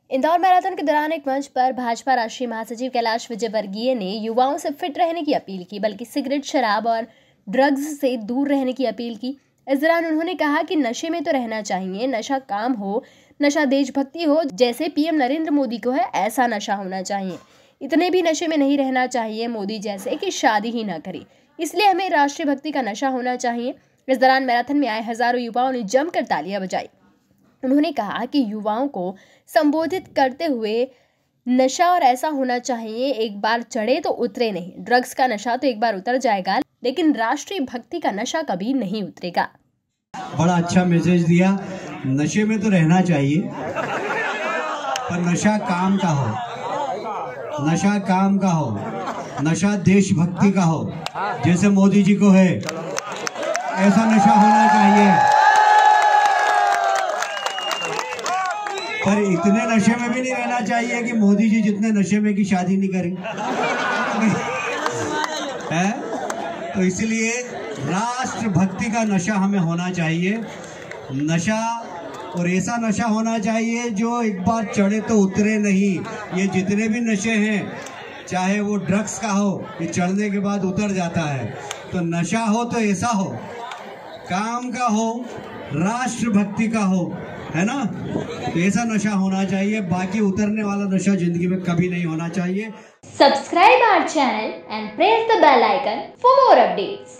Indore marathon के दौरान एक मंच पर भाजपा राष्ट्रीय महासचिव कैलाश विजयवर्गीय ने युवाओं से फिट रहने की अपील की, बल्कि सिगरेट, शराब और ड्रग्स से दूर रहने की अपील की। इस दौरान उन्होंने कहा कि नशे में तो रहना चाहिए, नशा काम हो, नशा देशभक्ति हो, जैसे पीएम नरेंद्र मोदी को है ऐसा नशा होना चाहिए। इतने भी नशे में नहीं रहना चाहिए मोदी जैसे कि शादी ही ना करें। इसलिए हमें राष्ट्रीय भक्ति का नशा होना चाहिए। इस दौरान मैराथन में आए हजारों युवाओं ने जमकर तालियां बजाई। उन्होंने कहा कि युवाओं को संबोधित करते हुए नशा और ऐसा होना चाहिए, एक बार चढ़े तो उतरे नहीं। ड्रग्स का नशा तो एक बार उतर जाएगा, लेकिन राष्ट्रीय भक्ति का नशा कभी नहीं उतरेगा। बड़ा अच्छा मैसेज दिया। नशे में तो रहना चाहिए, पर नशा काम का हो, नशा काम का हो, नशा देशभक्ति का हो, जैसे मोदी जी को है ऐसा नशा होना चाहिए। पर इतने नशे में भी नहीं रहना चाहिए कि मोदी जी जितने नशे में की शादी नहीं करें है। तो इसलिए राष्ट्रभक्ति का नशा हमें होना चाहिए। नशा और ऐसा नशा होना चाहिए जो एक बार चढ़े तो उतरे नहीं। ये जितने भी नशे हैं, चाहे वो ड्रग्स का हो, ये चढ़ने के बाद उतर जाता है। तो नशा हो तो ऐसा हो, काम का हो, राष्ट्रभक्ति का हो, है ना। तो ऐसा नशा होना चाहिए, बाकी उतरने वाला नशा जिंदगी में कभी नहीं होना चाहिए। Subscribe our channel and press the bell icon for more updates.